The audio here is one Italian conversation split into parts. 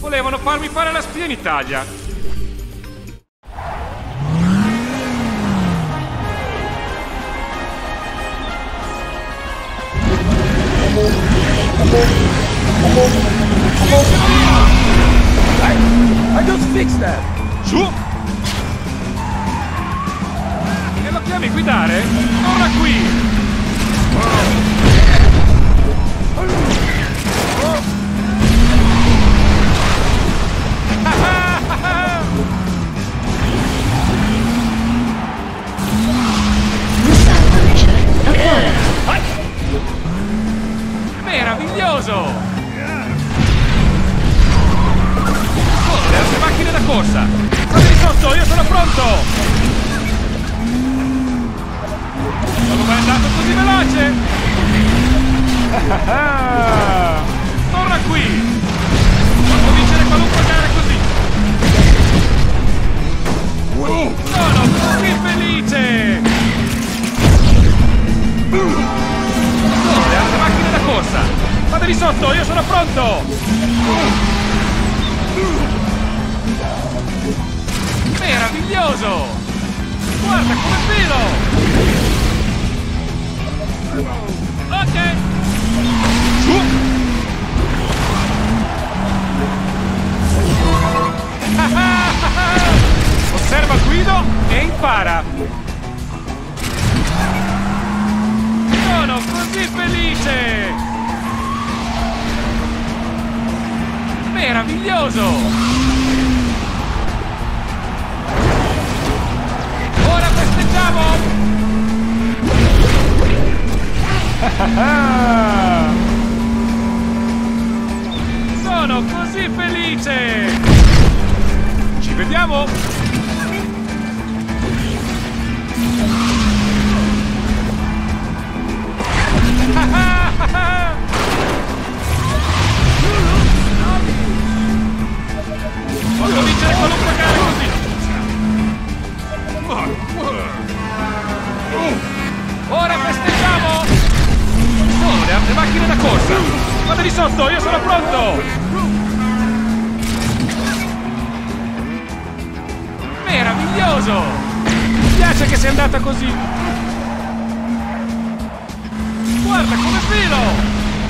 Volevano farmi fare la spia in Italia. I just fixed that! Su! E lo chiami guidare? Torna qui! Meraviglioso! Oh, le altre macchine da corsa! State di sotto, io sono pronto! Sono mai andato così veloce? Torna qui! Posso vincere qualunque gara così! Sono così felice! Oh, le altre macchine da corsa! Fate di sotto, io sono pronto! Meraviglioso! Guarda come filo! Ok! Su! Osserva Guido e impara! Sono così felice! Meraviglioso! Ora festeggiamo! Sono così felice! Ci vediamo! Posso vincere qualunque gara così! Ora festeggiamo! Oh, le altre macchine da corsa! Fate di sotto, io sono pronto! Meraviglioso! Mi piace che sia andata così! Guarda come filo!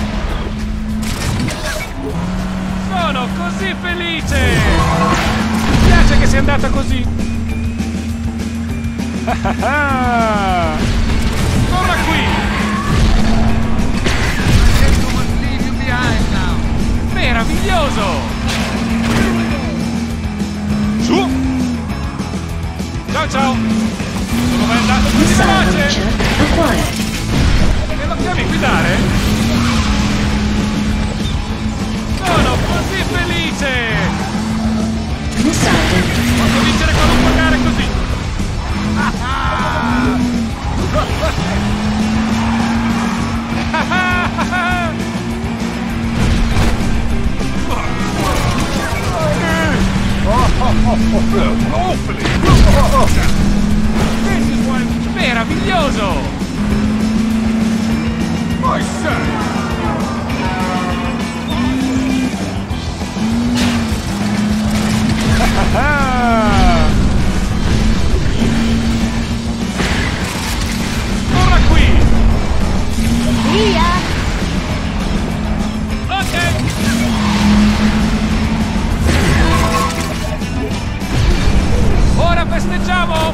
Sono così felice! Mi piace che sia andata così! Torna qui! Meraviglioso! Su! Ciao ciao! Sono mai andato così veloce? E lo chiami guidare? Sono così felice! Posso vincere qualunque gara così! Meraviglioso! Torna qui! Via! Ok! Ora festeggiamo!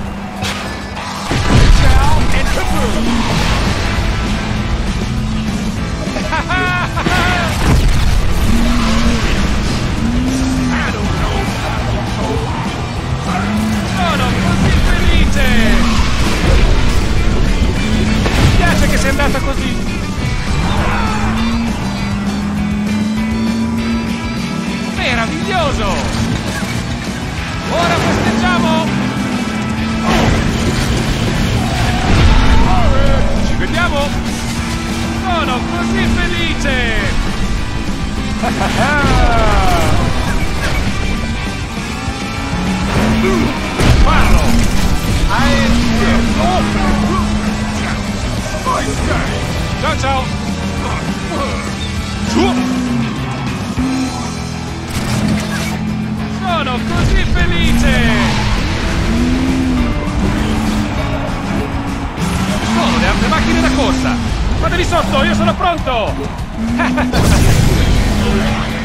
Ciao e sono così felice! Mi piace che sia andata così! Meraviglioso! Ora festeggiamo! Ci vediamo! Sono così felice! Parlo! Ciao ciao! Su! felice! Sono le macchine da corsa! Fatevi sotto, io sono pronto!